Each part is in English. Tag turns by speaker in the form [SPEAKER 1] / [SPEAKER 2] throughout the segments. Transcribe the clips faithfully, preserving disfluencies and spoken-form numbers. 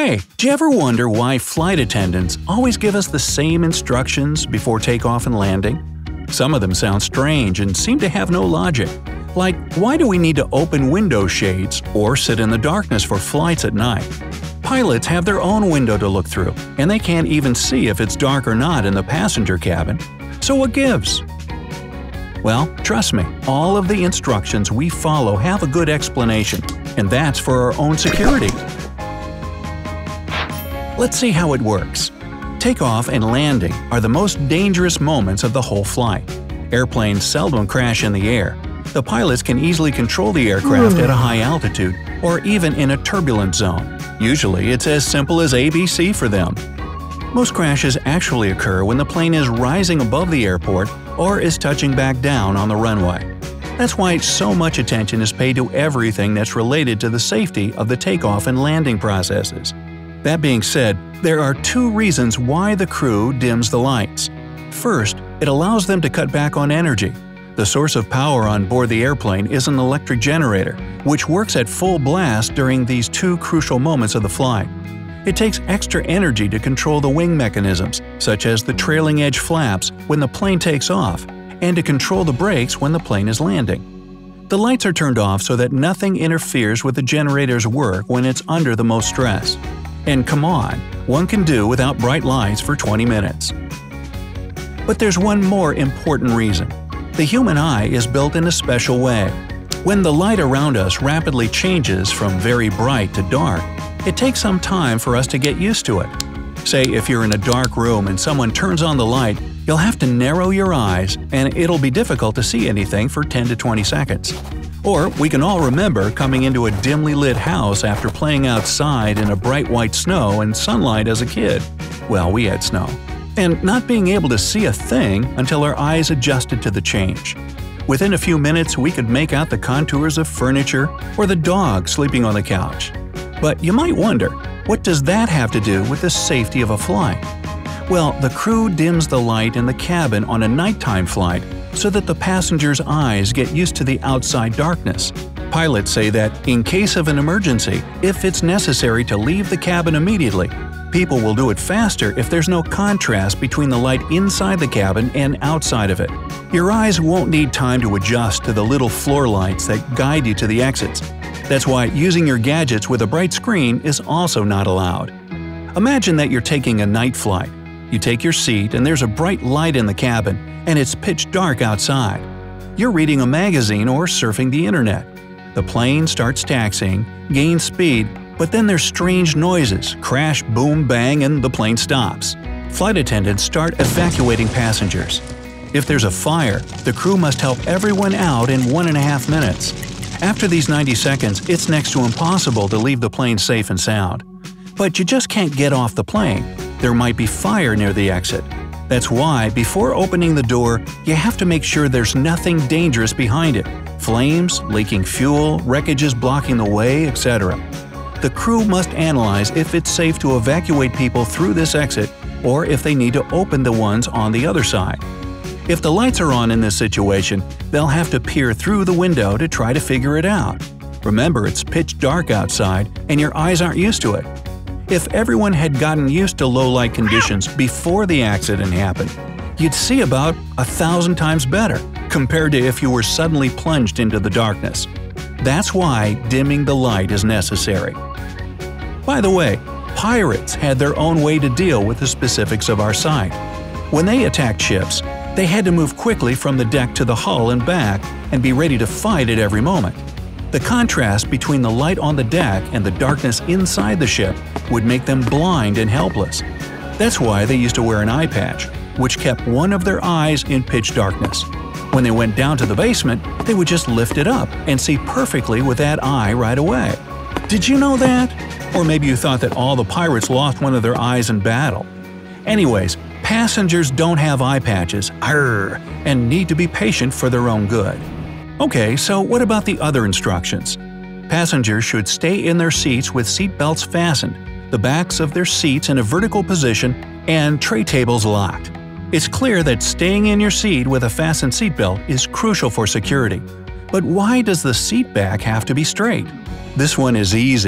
[SPEAKER 1] Hey, do you ever wonder why flight attendants always give us the same instructions before takeoff and landing? Some of them sound strange and seem to have no logic. Like, why do we need to open window shades or sit in the darkness for flights at night? Pilots have their own window to look through, and they can't even see if it's dark or not in the passenger cabin. So what gives? Well, trust me, all of the instructions we follow have a good explanation, and that's for our own security. Let's see how it works. Takeoff and landing are the most dangerous moments of the whole flight. Airplanes seldom crash in the air. The pilots can easily control the aircraft at a high altitude or even in a turbulent zone. Usually, it's as simple as A B C for them. Most crashes actually occur when the plane is rising above the airport or is touching back down on the runway. That's why so much attention is paid to everything that's related to the safety of the takeoff and landing processes. That being said, there are two reasons why the crew dims the lights. First, it allows them to cut back on energy. The source of power on board the airplane is an electric generator, which works at full blast during these two crucial moments of the flight. It takes extra energy to control the wing mechanisms, such as the trailing edge flaps when the plane takes off, and to control the brakes when the plane is landing. The lights are turned off so that nothing interferes with the generator's work when it's under the most stress. And come on, one can do without bright lights for twenty minutes. But there's one more important reason. The human eye is built in a special way. When the light around us rapidly changes from very bright to dark, it takes some time for us to get used to it. Say if you're in a dark room and someone turns on the light, you'll have to narrow your eyes and it'll be difficult to see anything for ten to twenty seconds. Or we can all remember coming into a dimly lit house after playing outside in a bright white snow and sunlight as a kid. Well, we had snow. And not being able to see a thing until our eyes adjusted to the change. Within a few minutes, we could make out the contours of furniture or the dog sleeping on the couch. But you might wonder, what does that have to do with the safety of a flight? Well, the crew dims the light in the cabin on a nighttime flight so that the passengers' eyes get used to the outside darkness. Pilots say that, in case of an emergency, if it's necessary to leave the cabin immediately, people will do it faster if there's no contrast between the light inside the cabin and outside of it. Your eyes won't need time to adjust to the little floor lights that guide you to the exits. That's why using your gadgets with a bright screen is also not allowed. Imagine that you're taking a night flight. You take your seat and there's a bright light in the cabin, and it's pitch dark outside. You're reading a magazine or surfing the internet. The plane starts taxiing, gains speed, but then there's strange noises, crash, boom, bang, and the plane stops. Flight attendants start evacuating passengers. If there's a fire, the crew must help everyone out in one and a half minutes. After these ninety seconds, it's next to impossible to leave the plane safe and sound. But you just can't get off the plane. There might be fire near the exit. That's why, before opening the door, you have to make sure there's nothing dangerous behind it – flames, leaking fuel, wreckages blocking the way, et cetera. The crew must analyze if it's safe to evacuate people through this exit or if they need to open the ones on the other side. If the lights are on in this situation, they'll have to peer through the window to try to figure it out. Remember, it's pitch dark outside and your eyes aren't used to it. If everyone had gotten used to low-light conditions before the accident happened, you'd see about a thousand times better compared to if you were suddenly plunged into the darkness. That's why dimming the light is necessary. By the way, pirates had their own way to deal with the specifics of our sight. When they attacked ships, they had to move quickly from the deck to the hull and back and be ready to fight at every moment. The contrast between the light on the deck and the darkness inside the ship would make them blind and helpless. That's why they used to wear an eye patch, which kept one of their eyes in pitch darkness. When they went down to the basement, they would just lift it up and see perfectly with that eye right away. Did you know that? Or maybe you thought that all the pirates lost one of their eyes in battle. Anyways, passengers don't have eye patches, arrgh, and need to be patient for their own good. Okay, so what about the other instructions? Passengers should stay in their seats with seat belts fastened, the backs of their seats in a vertical position, and tray tables locked. It's clear that staying in your seat with a fastened seatbelt is crucial for security. But why does the seat back have to be straight? This one is easy.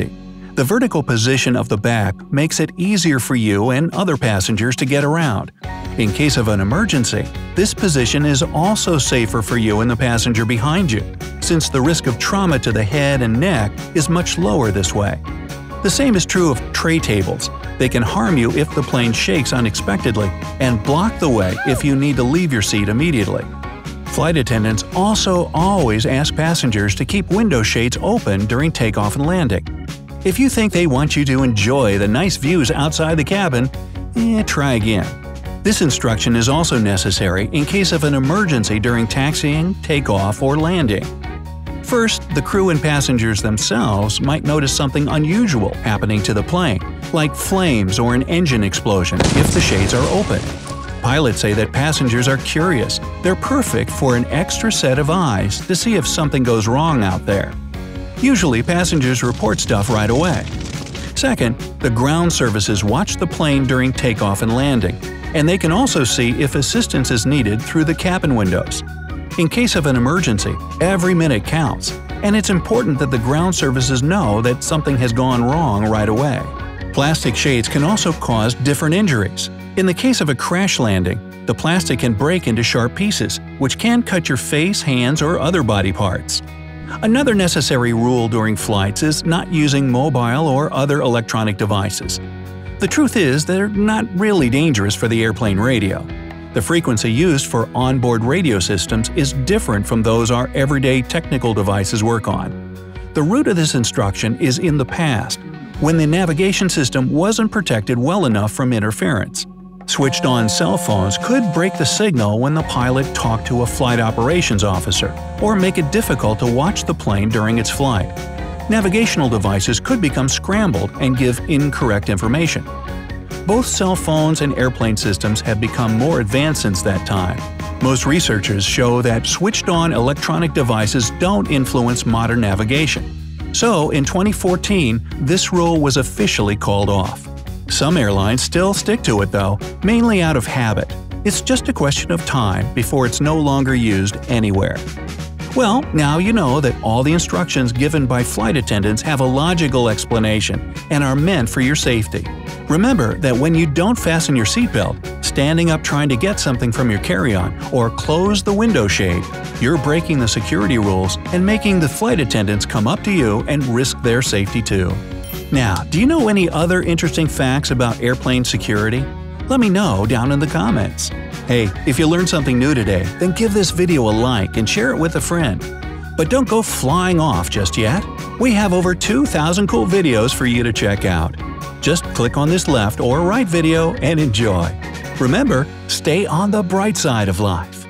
[SPEAKER 1] The vertical position of the back makes it easier for you and other passengers to get around. In case of an emergency, this position is also safer for you and the passenger behind you, since the risk of trauma to the head and neck is much lower this way. The same is true of tray tables. They can harm you if the plane shakes unexpectedly and block the way if you need to leave your seat immediately. Flight attendants also always ask passengers to keep window shades open during takeoff and landing. If you think they want you to enjoy the nice views outside the cabin, eh, try again. This instruction is also necessary in case of an emergency during taxiing, takeoff, or landing. First, the crew and passengers themselves might notice something unusual happening to the plane, like flames or an engine explosion if the shades are open. Pilots say that passengers are curious. They're perfect for an extra set of eyes to see if something goes wrong out there. Usually, passengers report stuff right away. Second, the ground services watch the plane during takeoff and landing, and they can also see if assistance is needed through the cabin windows. In case of an emergency, every minute counts, and it's important that the ground services know that something has gone wrong right away. Plastic shades can also cause different injuries. In the case of a crash landing, the plastic can break into sharp pieces, which can cut your face, hands, or other body parts. Another necessary rule during flights is not using mobile or other electronic devices. The truth is, they're not really dangerous for the airplane radio. The frequency used for onboard radio systems is different from those our everyday technical devices work on. The root of this instruction is in the past, when the navigation system wasn't protected well enough from interference. Switched-on cell phones could break the signal when the pilot talked to a flight operations officer, or make it difficult to watch the plane during its flight. Navigational devices could become scrambled and give incorrect information. Both cell phones and airplane systems have become more advanced since that time. Most researchers show that switched-on electronic devices don't influence modern navigation. So, in twenty fourteen, this rule was officially called off. Some airlines still stick to it though, mainly out of habit. It's just a question of time before it's no longer used anywhere. Well, now you know that all the instructions given by flight attendants have a logical explanation and are meant for your safety. Remember that when you don't fasten your seatbelt, standing up trying to get something from your carry-on, or close the window shade, you're breaking the security rules and making the flight attendants come up to you and risk their safety too. Now, do you know any other interesting facts about airplane security? Let me know down in the comments. Hey, if you learned something new today, then give this video a like and share it with a friend. But don't go flying off just yet. We have over two thousand cool videos for you to check out. Just click on this left or right video and enjoy. Remember, stay on the bright side of life.